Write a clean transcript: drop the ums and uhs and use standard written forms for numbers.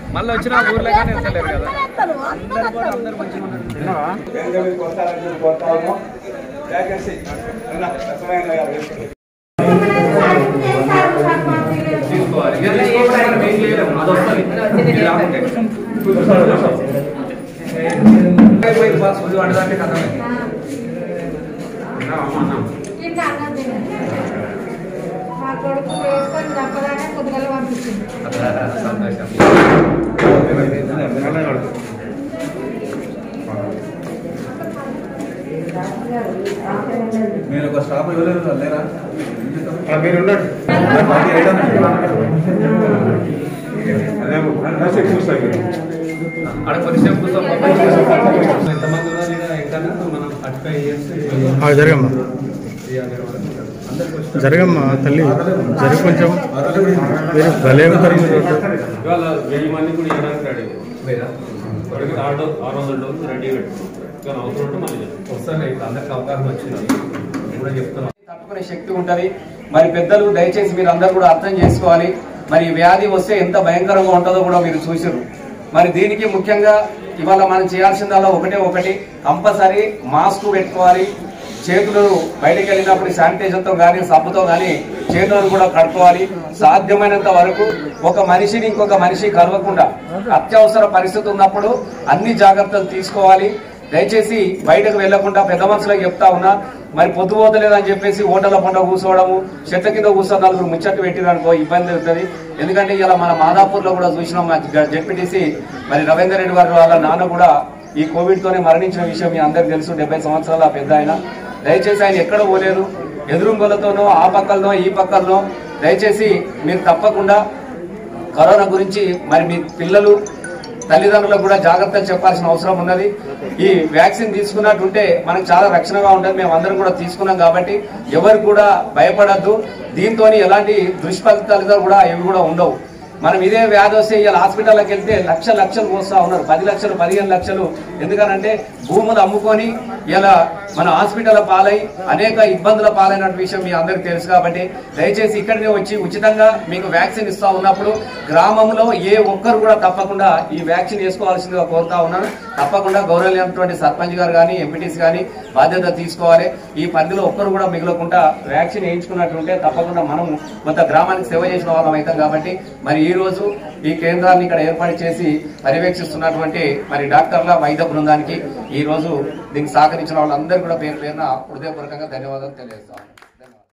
మళ్ళీ వచ్చిన ఊర్లో కానీ వెళ్తలేరు కదా. మీరు ఒక స్టాప్ ఎవరు లేరా? మీరు ఉండండి. అక్కడ కొద్దిసేపు జరగమ్మా జరగమ్మా తల్లి జరిగి కొంచెం మీరు భలే ఉంటారు. ఇవాళ 1000 మంది కూడా ఇవ్వడానికి రెడీ లేదా 600 డోసులు రెడీ పెట్టుకుంటారు. అవసరం ఉంటే మళ్ళీ వస్తాను. ఇప్పుడు అందరికి అవకాశం వచ్చింది కూడా చెప్తున్నాం. తట్టుకునే శక్తి ఉంటుంది. మరి పెద్దలు దయచేసి మీరు అందరూ కూడా అర్థం చేసుకోవాలి. మరి వ్యాధి వస్తే ఎంత భయంకరంగా ఉంటుందో కూడా మీరు చూసారు. మరి దీనికి ముఖ్యంగా ఇవాళ మనం చేయాల్సిందల్లా ఒకటి కంపల్సరీ మాస్క్ పెట్టుకోవాలి. చేతులు బయటకు వెళ్ళినప్పుడు శానిటైజర్తో కానీ సబ్బుతో కానీ చేతులను కూడా కడుక్కోవాలి. సాధ్యమైనంత వరకు ఒక మనిషిని ఇంకొక మనిషి కలవకుండా అత్యవసర పరిస్థితి ఉన్నప్పుడు అన్ని జాగ్రత్తలు తీసుకోవాలి. దయచేసి బయటకు వెళ్లకుండా పెద్ద మనుషులకు చెప్తా ఉన్నా. మరి పొద్దుపోతలేదని చెప్పేసి హోటళ్ల పంట కూర్చోవడము, చెత్త కింద కూర్చొని నలుగురు ముచ్చట్లు పెట్టిరనుకో ఇబ్బంది అవుతుంది. ఎందుకంటే ఇలా మన మాదాపూర్లో కూడా చూసినాం. మా జెడ్పీటీసీ మరి రవీందర్ రెడ్డి గారు వాళ్ళ నాన్న కూడా ఈ కోవిడ్ తోనే మరణించిన విషయం మీ అందరికి తెలుసు. 70 సంవత్సరాల పెద్ద ఆయన. దయచేసి ఆయన ఎక్కడ పోలేదు. ఎదురుంగోలతోనో ఆ పక్కలనో ఈ పక్కలనో దయచేసి మీరు తప్పకుండా కరోనా గురించి మరి మీ పిల్లలు తల్లిదండ్రులకు కూడా జాగ్రత్తలు చెప్పాల్సిన అవసరం ఉన్నది. ఈ వ్యాక్సిన్ తీసుకున్నట్టుంటే మనకు చాలా రక్షణగా ఉంటుంది. మేము అందరం కూడా తీసుకున్నాం కాబట్టి ఎవరు కూడా భయపడద్దు. దీంతో ఎలాంటి దుష్ఫలితాలు కూడా ఏవి కూడా ఉండవు. మనం ఇదే వ్యాధి వస్తే ఇలా హాస్పిటల్కి వెళ్తే లక్షలు పోస్తా ఉన్నారు. 10 లక్షలు 15 లక్షలు. ఎందుకనంటే భూములు అమ్ముకొని ఇలా మన హాస్పిటల్ పాలై అనేక ఇబ్బందుల పాలైన విషయం మీ అందరికి తెలుసు. కాబట్టి దయచేసి ఇక్కడికి వచ్చి ఉచితంగా మీకు వ్యాక్సిన్ ఇస్తా ఉన్నప్పుడు గ్రామంలో ఏ ఒక్కరు కూడా తప్పకుండా ఈ వ్యాక్సిన్ వేసుకోవాల్సిందిగా కోరుతా ఉన్నాను. తప్పకుండా గౌరవమైనటువంటి సర్పంచ్ గారు కానీ ఎంపీటీసీ కానీ బాధ్యత తీసుకోవాలి. ఈ పరిధిలో ఒక్కరు కూడా మిగలకుండా వ్యాక్సిన్ వేయించుకున్నట్టుంటే తప్పకుండా మనం కొంత గ్రామానికి సేవ చేసిన వాళ్ళం అవుతాం. కాబట్టి మరి ఈ రోజు ఈ కేంద్రాన్ని ఇక్కడ ఏర్పాటు చేసి పర్యవేక్షిస్తున్నటువంటి మరి డాక్టర్ల వైద్య బృందానికి ఈ రోజు దీనికి సహకరించిన వాళ్ళందరూ కూడా పేరు పేరున హృదయపూర్వకంగా ధన్యవాదాలు తెలియజేస్తాం.